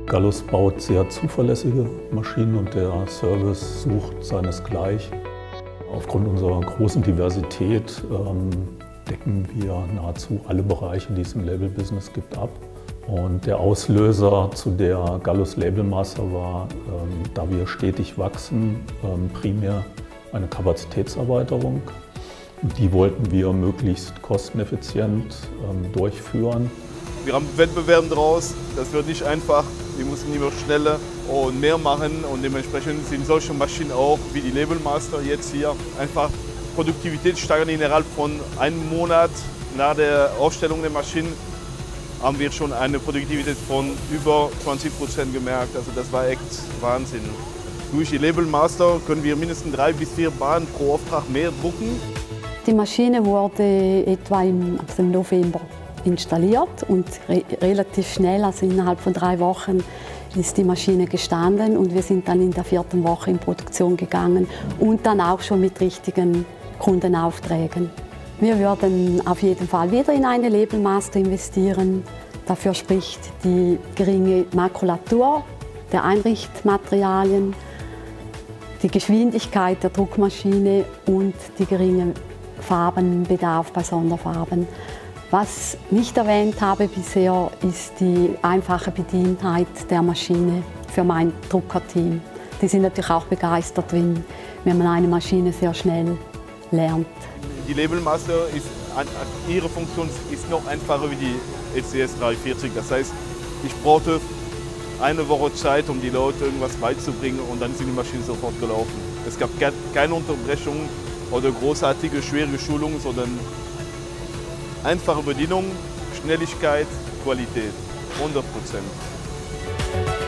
Gallus baut sehr zuverlässige Maschinen und der Service sucht seinesgleichen. Aufgrund unserer großen Diversität decken wir nahezu alle Bereiche, die es im Label-Business gibt, ab. Und der Auslöser zu der Gallus Label Master war, da wir stetig wachsen, primär eine Kapazitätserweiterung. Die wollten wir möglichst kosteneffizient durchführen. Wir haben Wettbewerb draus, das wird nicht einfach. Wir müssen immer schneller und mehr machen und dementsprechend sind solche Maschinen auch wie die Label Master jetzt hier einfach Produktivität steigern. Innerhalb von einem Monat nach der Aufstellung der Maschinen haben wir schon eine Produktivität von über 20% gemerkt. Also das war echt Wahnsinn. Durch die Label Master können wir mindestens 3 bis 4 Bahnen pro Auftrag mehr drucken. Die Maschine wurde etwa im November installiert und relativ schnell, also innerhalb von 3 Wochen, ist die Maschine gestanden und wir sind dann in der 4. Woche in Produktion gegangen und dann auch schon mit richtigen Kundenaufträgen. Wir würden auf jeden Fall wieder in eine Label Master investieren. Dafür spricht die geringe Makulatur der Einrichtmaterialien, die Geschwindigkeit der Druckmaschine und die geringe Farbenbedarf bei Sonderfarben. Was ich nicht erwähnt habe bisher, ist die einfache Bedienheit der Maschine für mein Druckerteam. Die sind natürlich auch begeistert, wenn man eine Maschine sehr schnell lernt. Die Label Master ihre Funktion ist noch einfacher wie die LCS 340. Das heißt, ich brauchte eine Woche Zeit, um die Leute irgendwas beizubringen und dann sind die Maschinen sofort gelaufen. Es gab keine Unterbrechungen oder großartige, schwierige Schulungen, sondern einfache Bedienung, Schnelligkeit, Qualität, 100%.